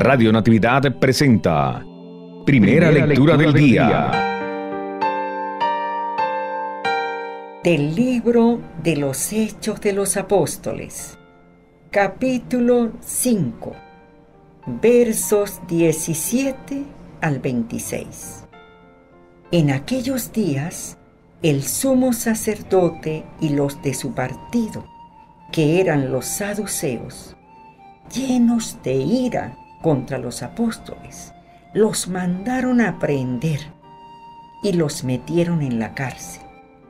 Radio Natividad presenta Primera Lectura del Día. Del libro de los Hechos de los Apóstoles, capítulo 5, versos 17 al 26. En aquellos días, el sumo sacerdote y los de su partido, que eran los saduceos, llenos de ira contra los apóstoles, los mandaron a prender y los metieron en la cárcel.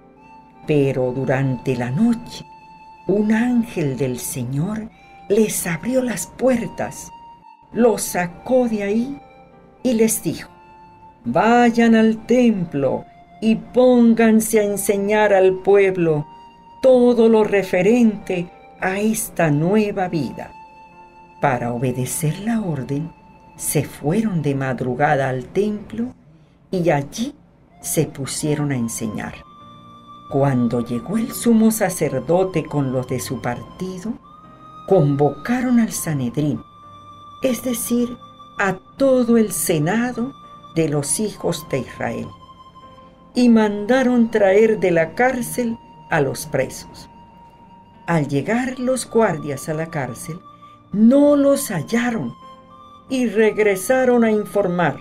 Pero durante la noche, un ángel del Señor les abrió las puertas, los sacó de ahí y les dijo: vayan al templo y pónganse a enseñar al pueblo todo lo referente a esta nueva vida. Para obedecer la orden, se fueron de madrugada al templo y allí se pusieron a enseñar. Cuando llegó el sumo sacerdote con los de su partido, convocaron al Sanedrín, es decir, a todo el senado de los hijos de Israel, y mandaron traer de la cárcel a los presos. Al llegar los guardias a la cárcel, no los hallaron y regresaron a informar: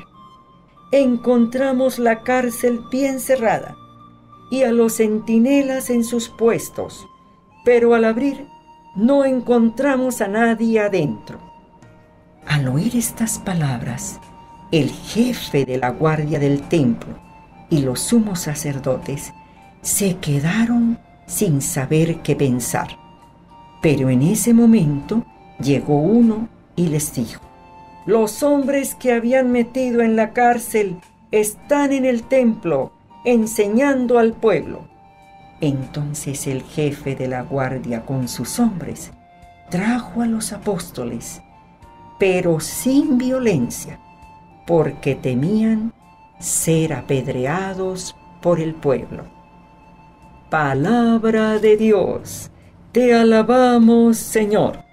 encontramos la cárcel bien cerrada y a los centinelas en sus puestos, pero al abrir no encontramos a nadie adentro. Al oír estas palabras, el jefe de la guardia del templo y los sumos sacerdotes se quedaron sin saber qué pensar. Pero en ese momento llegó uno y les dijo: los hombres que habían metido en la cárcel están en el templo enseñando al pueblo. Entonces el jefe de la guardia con sus hombres trajo a los apóstoles, pero sin violencia, porque temían ser apedreados por el pueblo. Palabra de Dios, te alabamos, Señor.